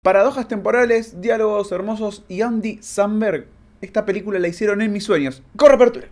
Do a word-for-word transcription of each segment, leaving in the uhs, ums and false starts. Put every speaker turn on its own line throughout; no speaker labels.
Paradojas temporales, diálogos hermosos y Andy Samberg. Esta película la hicieron en mis sueños. ¡Corre apertura!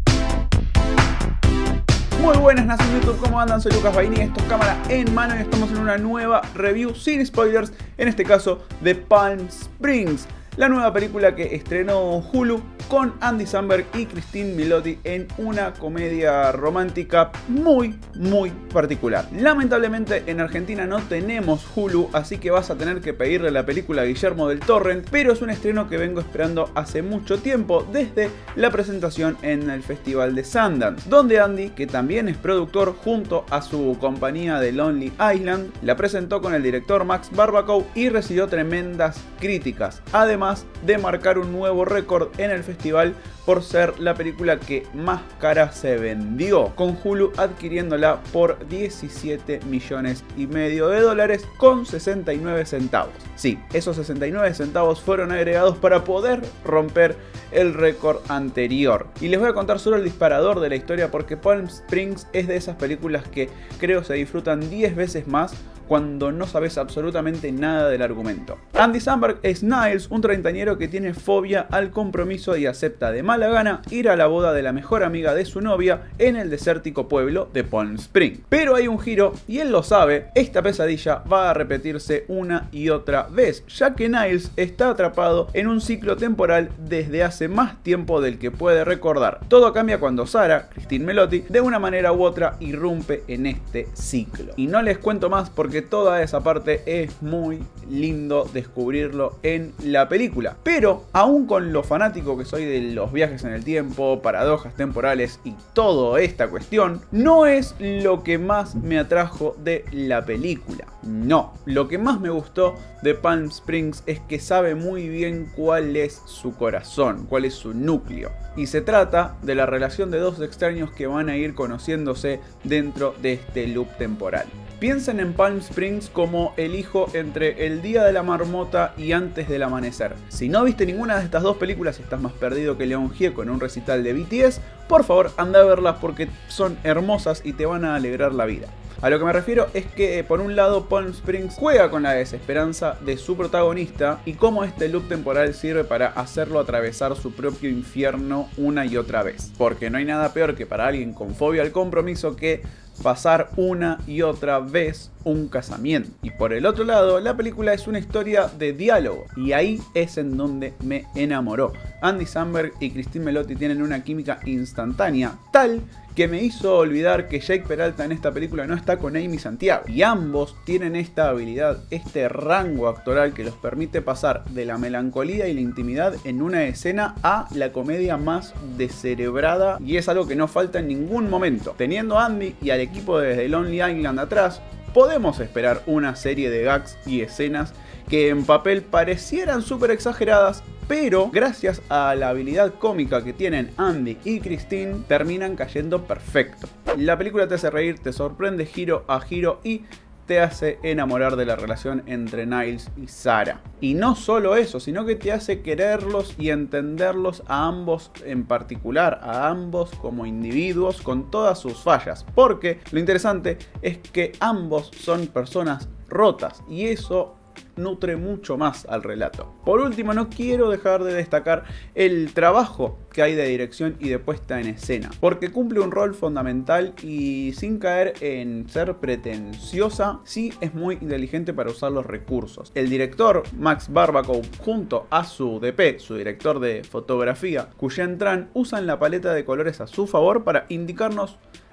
Muy buenas, nación YouTube, ¿cómo andan? Soy Lucas Baini, esto es Cámara en Mano y estamos en una nueva review sin spoilers, en este caso de Palm Springs, la nueva película que estrenó Hulu con Andy Samberg y Cristin Milioti en una comedia romántica muy, muy particular. Lamentablemente en Argentina no tenemos Hulu, así que vas a tener que pedirle la película a Guillermo del Torrent, pero es un estreno que vengo esperando hace mucho tiempo, desde la presentación en el Festival de Sundance, donde Andy, que también es productor, junto a su compañía de Lonely Island, la presentó con el director Max Barbakow y recibió tremendas críticas, además de marcar un nuevo récord en el festival por ser la película que más cara se vendió, con Hulu adquiriéndola por diecisiete millones y medio de dólares con sesenta y nueve centavos. Sí, esos sesenta y nueve centavos fueron agregados para poder romper el récord anterior. Y les voy a contar solo el disparador de la historia, porque Palm Springs es de esas películas que creo se disfrutan diez veces más cuando no sabes absolutamente nada del argumento. Andy Samberg es Niles, un treintañero que tiene fobia al compromiso y acepta de mala gana ir a la boda de la mejor amiga de su novia en el desértico pueblo de Palm Springs. Pero hay un giro y él lo sabe, esta pesadilla va a repetirse una y otra vez, ya que Niles está atrapado en un ciclo temporal desde hace más tiempo del que puede recordar. Todo cambia cuando Sarah, Cristin Milioti, de una manera u otra irrumpe en este ciclo. Y no les cuento más porque toda esa parte es muy lindo descubrirlo en la película. Pero aún con lo fanático que soy de los viajes en el tiempo, paradojas temporales y toda esta cuestión, no es lo que más me atrajo de la película. No, lo que más me gustó de Palm Springs es que sabe muy bien cuál es su corazón, cuál es su núcleo. Y se trata de la relación de dos extraños que van a ir conociéndose dentro de este loop temporal. Piensen en Palm Springs como el hijo entre El Día de la Marmota y Antes del Amanecer. Si no viste ninguna de estas dos películas y estás más perdido que León Gieco en un recital de B T S, por favor anda a verlas porque son hermosas y te van a alegrar la vida. A lo que me refiero es que, por un lado, Palm Springs juega con la desesperanza de su protagonista y cómo este loop temporal sirve para hacerlo atravesar su propio infierno una y otra vez. Porque no hay nada peor que para alguien con fobia al compromiso que pasar una y otra vez un casamiento. Y por el otro lado, la película es una historia de diálogo, y ahí es en donde me enamoró. Andy Samberg y Cristin Milioti tienen una química instantánea, tal que me hizo olvidar que Jake Peralta en esta película no está con Amy Santiago. Y ambos tienen esta habilidad, este rango actoral que los permite pasar de la melancolía y la intimidad en una escena a la comedia más descerebrada, y es algo que no falta en ningún momento. Teniendo a Andy y al equipo desde Lonely Island atrás, podemos esperar una serie de gags y escenas que en papel parecieran súper exageradas, pero gracias a la habilidad cómica que tienen Andy y Cristin, terminan cayendo perfecto. La película te hace reír, te sorprende giro a giro y te hace enamorar de la relación entre Niles y Sarah. Y no solo eso, sino que te hace quererlos y entenderlos a ambos en particular, a ambos como individuos con todas sus fallas. Porque lo interesante es que ambos son personas rotas y eso nutre mucho más al relato. Por último, no quiero dejar de destacar el trabajo que hay de dirección y de puesta en escena, porque cumple un rol fundamental y, sin caer en ser pretenciosa, sí es muy inteligente para usar los recursos. El director Max Barbakow junto a su D P, su director de fotografía, Cuyen Tran, usan la paleta de colores a su favor para indicarnos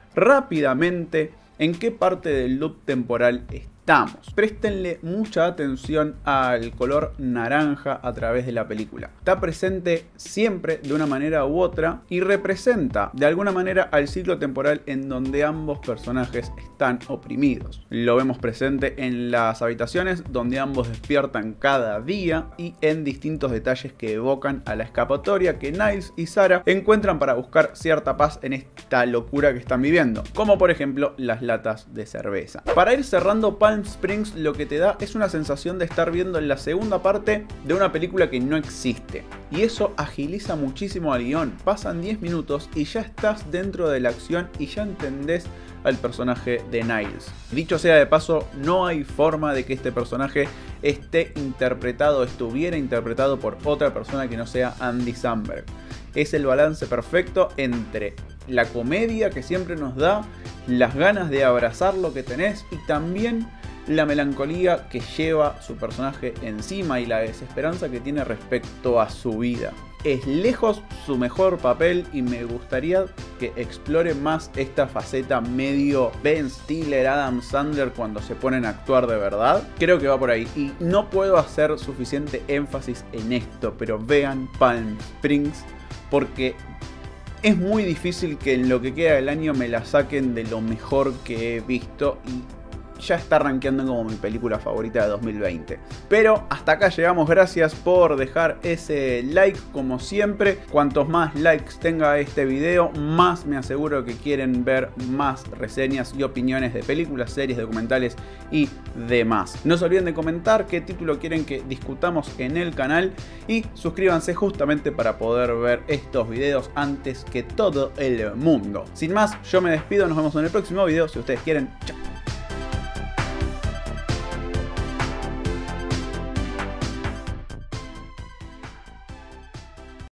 rápidamente en qué parte del loop temporal está. Préstenle mucha atención al color naranja a través de la película. Está presente siempre de una manera u otra y representa de alguna manera al ciclo temporal en donde ambos personajes están oprimidos. Lo vemos presente en las habitaciones donde ambos despiertan cada día y en distintos detalles que evocan a la escapatoria que Niles y Sarah encuentran para buscar cierta paz en esta locura que están viviendo, como por ejemplo las latas de cerveza. Para ir cerrando, Palm Springs lo que te da es una sensación de estar viendo la segunda parte de una película que no existe, y eso agiliza muchísimo al guión. Pasan diez minutos y ya estás dentro de la acción y ya entendés al personaje de Niles. Dicho sea de paso, no hay forma de que este personaje esté interpretado, estuviera interpretado por otra persona que no sea Andy Samberg. Es el balance perfecto entre la comedia que siempre nos da, las ganas de abrazar lo que tenés y también la melancolía que lleva su personaje encima y la desesperanza que tiene respecto a su vida. Es lejos su mejor papel y me gustaría que explore más esta faceta medio Ben Stiller, Adam Sandler cuando se ponen a actuar de verdad. Creo que va por ahí y no puedo hacer suficiente énfasis en esto, pero vean Palm Springs porque es muy difícil que en lo que queda del año me la saquen de lo mejor que he visto y ya está rankeando como mi película favorita de dos mil veinte. Pero hasta acá llegamos, gracias por dejar ese like como siempre. Cuantos más likes tenga este video, más me aseguro que quieren ver más reseñas y opiniones de películas, series, documentales y demás. No se olviden de comentar qué título quieren que discutamos en el canal y suscríbanse justamente para poder ver estos videos antes que todo el mundo. Sin más, yo me despido, nos vemos en el próximo video si ustedes quieren. Chao.